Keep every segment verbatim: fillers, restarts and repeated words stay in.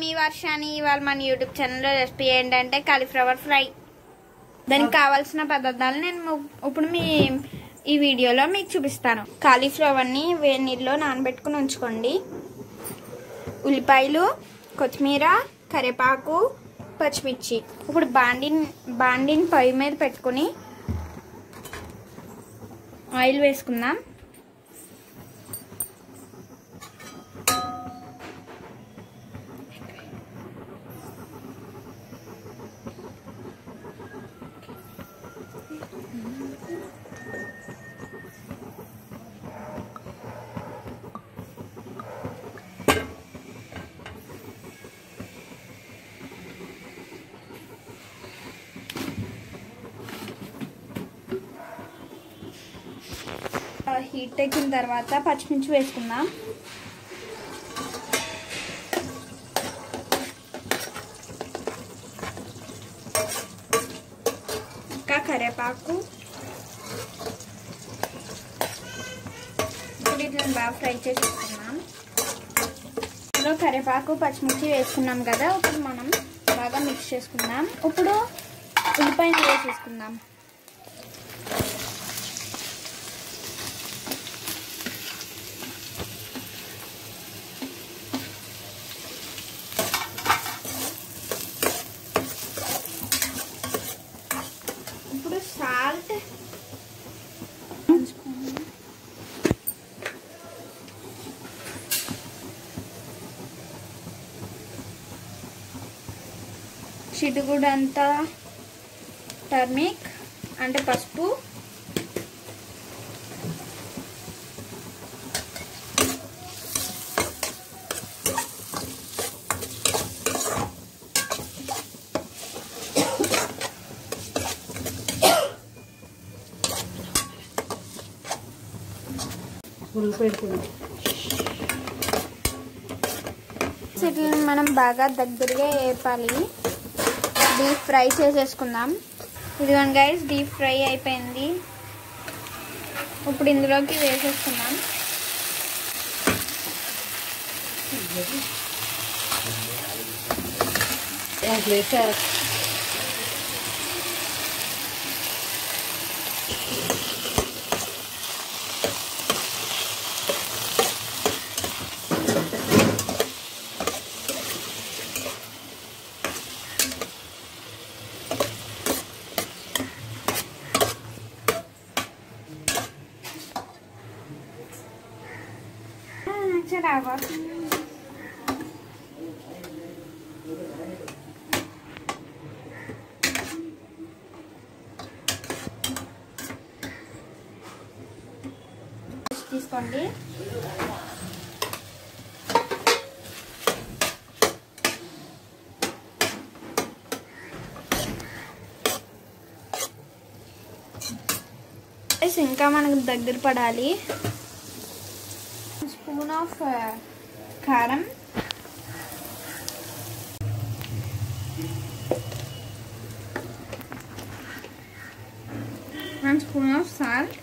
మీ వర్షాన్ని ఇవాళ మన యూట్యూబ్ ఛానల్లో రెసిపీ ఏంటంటే కాలీఫ్లవర్ ఫ్రై. దానికి కావాల్సిన పదార్థాలు నేను ఇప్పుడు మీ ఈ వీడియోలో మీకు చూపిస్తాను. కాలీఫ్లవర్ని వేడి నీళ్ళలో నానబెట్టుకుని ఉంచుకోండి. ఉల్లిపాయలు, కొత్తిమీర, కరివేపాకు, పచ్చిమిర్చి. ఇప్పుడు బాండిన్ బాండిని పొయ్యి మీద పెట్టుకుని ఆయిల్ వేసుకుందాం. హీట్ ఎక్కిన తర్వాత పచ్చిమిర్చి వేసుకుందాం. ఇంకా కరివేపాకు. ఇప్పుడు ఇట్లా బాగా ఫ్రై చేసుకుందాం. ఇప్పుడు కరివేపాకు పచ్చిమిర్చి వేసుకున్నాం కదా, ఇప్పుడు మనం బాగా మిక్స్ చేసుకుందాం. ఇప్పుడు ఉల్లిపాయలు వేసేసుకుందాం. ఇప్పుడు సాల్ట్, చిటికెడంతా టర్మిక్ అంటే పసుపు, వీటిని మనం బాగా దగ్గరగా వేపాలి. డీప్ ఫ్రై చేసేసుకుందాం. ఇదిగోండి గైస్, డీప్ ఫ్రై అయిపోయింది. ఇప్పుడు ఇందులోకి వేసేసుకుందాం. తీసుకోండి. ఇంకా మనకు దగ్గర పడాలి. స్పూన్ ఆఫ్ కారం, వన్ స్పూన్ ఆఫ్ సాల్ట్,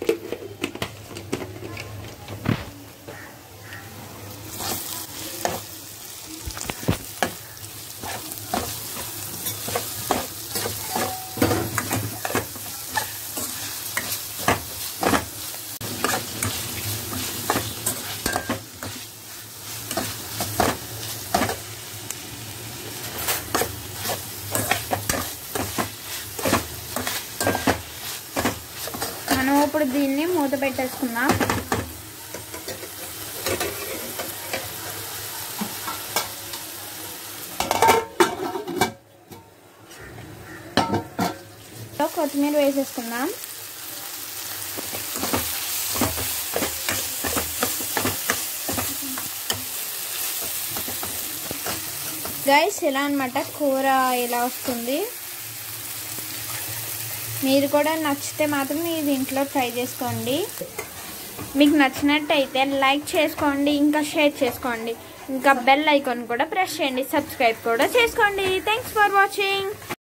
ఇప్పుడు దీన్ని మూత పెట్టేసుకుందాం. కొత్తిమీర వేసేసుకుందాం. గైస్, ఇలా అన్నమాట కూర ఇలా వస్తుంది. మీరు కూడా నచ్చితే మాత్రం మీరు ఇంట్లో ట్రై చేసుకోండి. మీకు నచ్చినట్టయితే లైక్ చేసుకోండి, ఇంకా షేర్ చేసుకోండి, ఇంకా బెల్ ఐకాన్ కూడా ప్రెస్ చేయండి, సబ్స్క్రైబ్ కూడా చేసుకోండి. Thanks for watching.